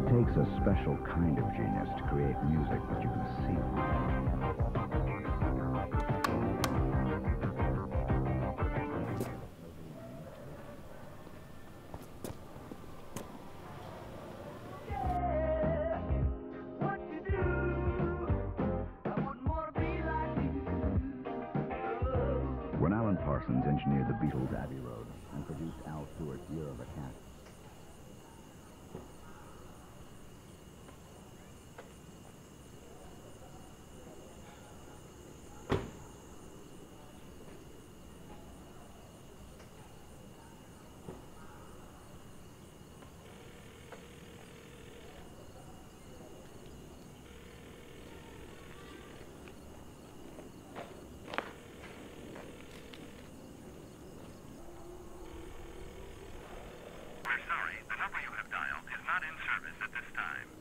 takes a special kind of genius to create music that you can see. When Alan Parsons engineered the Beatles' Abbey Road and produced Al Stewart's Year of the Cat, We're sorry, the number you have dialed is not in service at this time.